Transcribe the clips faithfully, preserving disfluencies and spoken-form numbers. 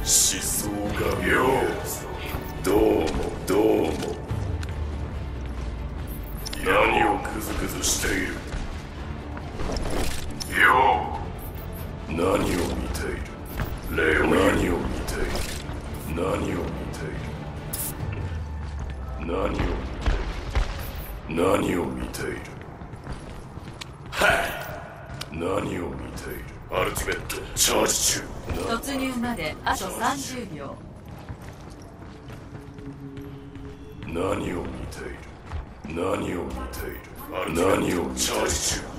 思想が見えるぞ。どうもどうも。何をグズグズしている。よう。何を見ている。レオ、何を見ている。何を見ている。何を見ている。何を見ている。はい。何を見ている。アルティメットチャージ中。 突入まであとさんじゅうびょう。 何を見ている。何を見ている。何をチャージ中。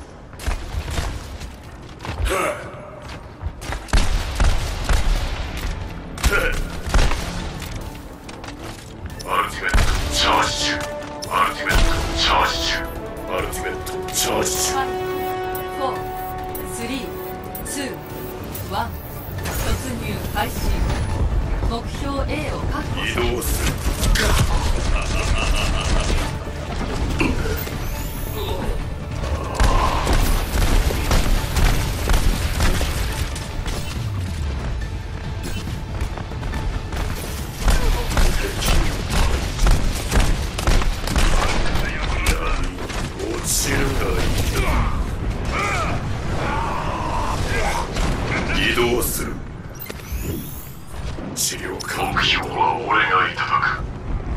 アルティメットチャージ中。アルティメットチャージ中。アルティメットチャージ中。 フォー、スリー、ツー、ワン。突入開始。目標 A を確保。 移動する。移動する。治療科目標は俺がいただく。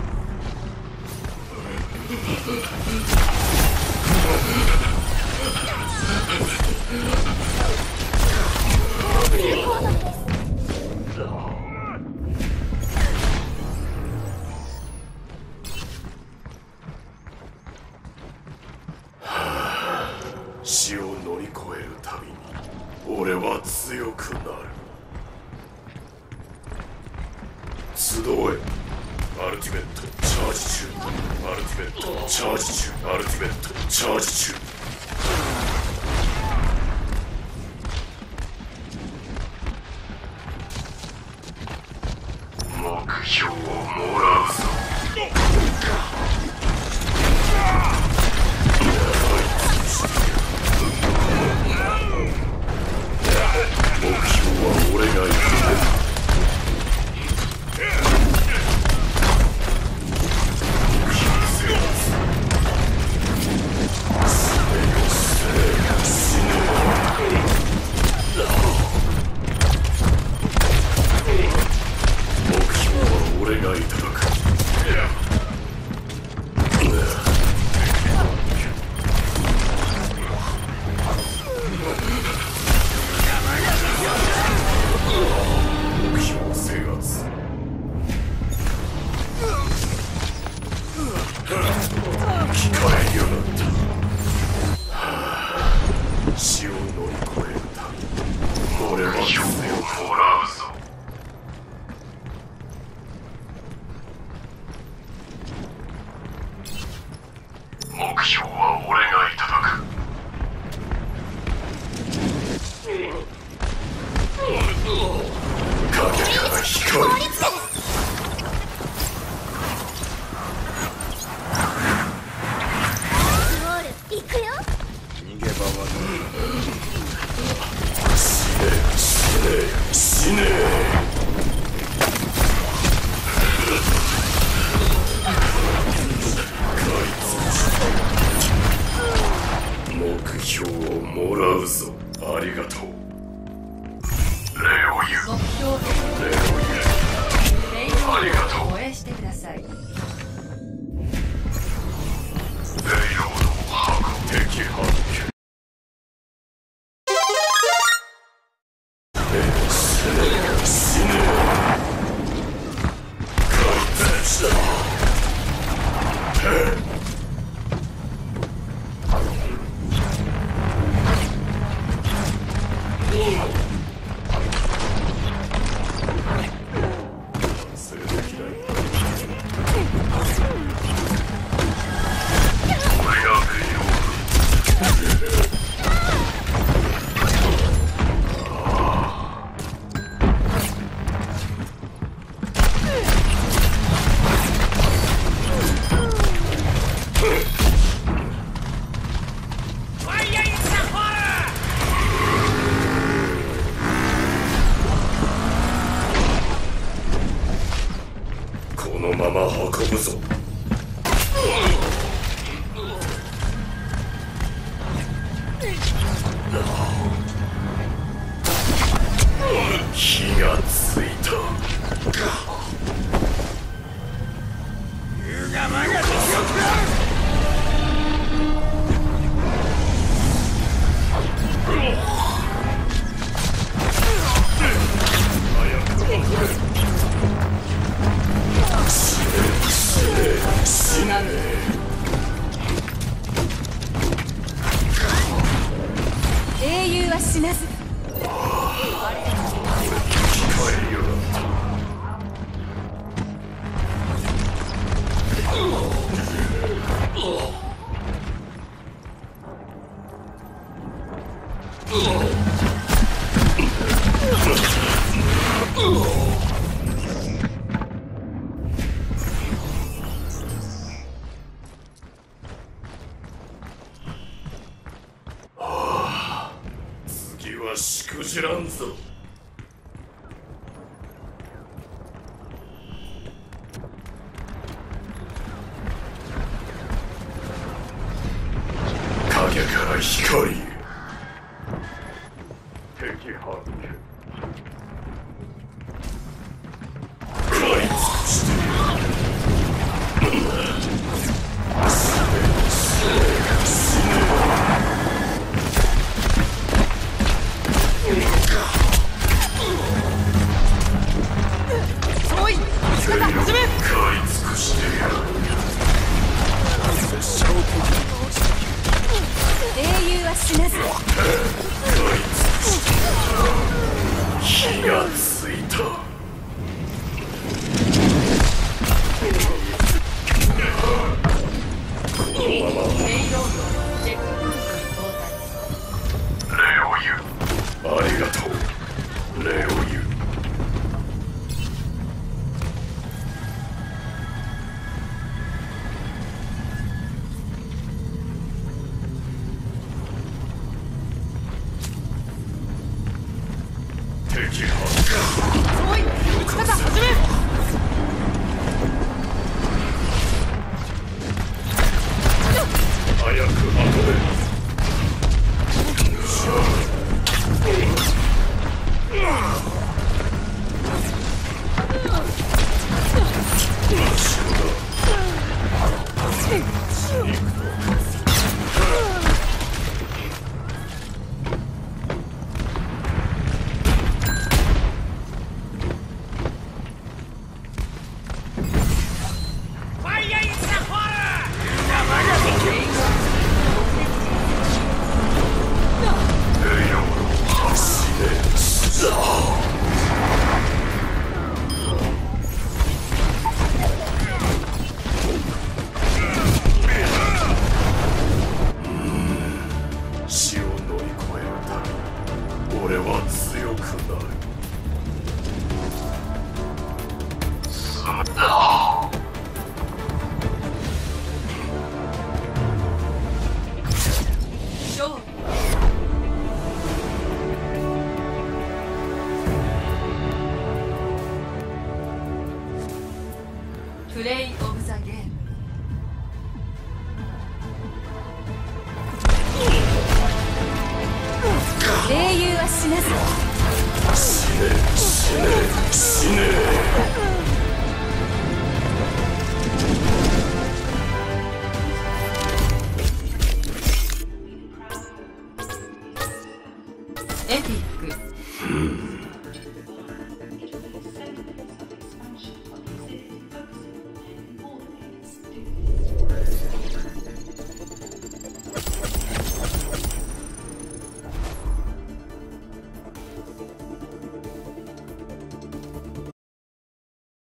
死を乗り越えるたびに俺は強くなる。集え。アルティメットチャージ中。アルティメットチャージ中。アルティメットチャージ中。目標をもらうぞ。目標は俺が行く。死を乗り越えるため俺は夢をもらうぞ。目標は俺がいただく。影から光。死ねえ。目標をもらうぞ。ありがとう。レオユ。 目標 A。 レオユ。ありがとう。 護衛してください。レイロード箱敵発見。死ねえ。開通した。 ぶぞ。気がついた。 優雅マガの食だ。 英雄は死なず。 次はしくじらんぞ。影から光へ。敵発見。食らい尽くしている。 おい、仕方始め。 食らい尽くしている。 英雄は死なず。 火がついた。 ペイロードチェックポイントに到達。 レオユ、ありがとう。レオユ。敵発見。 おい、仕方始め。 早く運べ。死を乗り越えるため、俺は強くなる。 勝利。プレイオブザゲーム。 英雄は死なず。 死ね死ね死ね。